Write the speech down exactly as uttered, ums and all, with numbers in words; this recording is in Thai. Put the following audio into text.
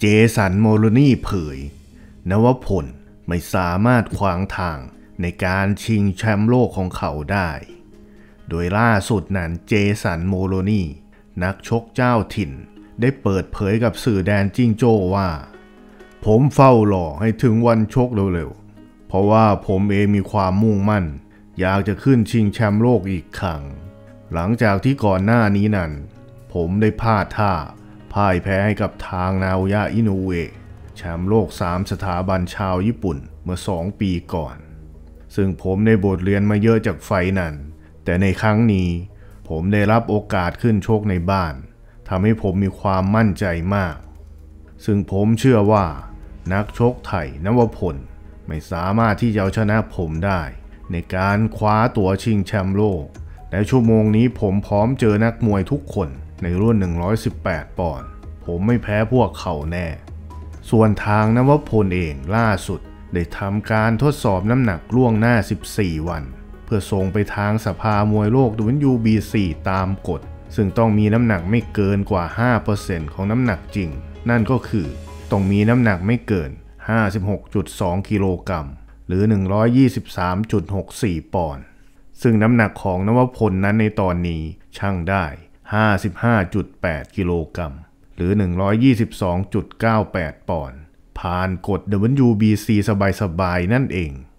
เจสันโมโลนีเผยนวพลไม่สามารถขวางทางในการชิงแชมป์โลกของเขาได้โดยล่าสุดนั้นเจสันโมโลนีนักชกเจ้าถิ่นได้เปิดเผยกับสื่อแดนจิ้งโจ้ว่าผมเฝ้ารอให้ถึงวันชกเร็วๆเพราะว่าผมเองมีความมุ่งมั่นอยากจะขึ้นชิงแชมป์โลกอีกครั้งหลังจากที่ก่อนหน้านี้นั้นผมได้พลาดท่าพ่ายแพ้ให้กับทางนาโอยะอิโนเอะแชมป์โลกสามสถาบันชาวญี่ปุ่นเมื่อสองปีก่อนซึ่งผมได้บทเรียนมาเยอะจากไฟนั้นแต่ในครั้งนี้ผมได้รับโอกาสขึ้นชกในบ้านทำให้ผมมีความมั่นใจมากซึ่งผมเชื่อว่านักชกไทยนวพลไม่สามารถที่จะเอาชนะผมได้ในการคว้าตั๋วชิงแชมป์โลกและชั่วโมงนี้ผมพร้อมเจอนักมวยทุกคนในรุ่นหนึ่งร้อยสิบแปดปอนด์ผมไม่แพ้พวกเขาแน่ส่วนทางนวพลเองล่าสุดได้ทำการทดสอบน้ำหนักล่วงหน้าสิบสี่วันเพื่อส่งไปทางสภามวยโลก ดับเบิลยู บี ซี ตามกฎซึ่งต้องมีน้ำหนักไม่เกินกว่า ห้าเปอร์เซ็นต์ ของน้ำหนักจริงนั่นก็คือต้องมีน้ำหนักไม่เกิน ห้าสิบหกจุดสอง กิโลกรัมหรือ หนึ่งร้อยยี่สิบสามจุดหกสี่ ปอนด์ซึ่งน้ำหนักของนวพลนั้นในตอนนี้ชั่งได้ ห้าสิบห้าจุดแปด กิโลกรัมหรือ หนึ่งร้อยยี่สิบสองจุดเก้าแปด ปอนด์ผ่านกฎ ดับเบิลยู บี ซี สบายๆนั่นเอง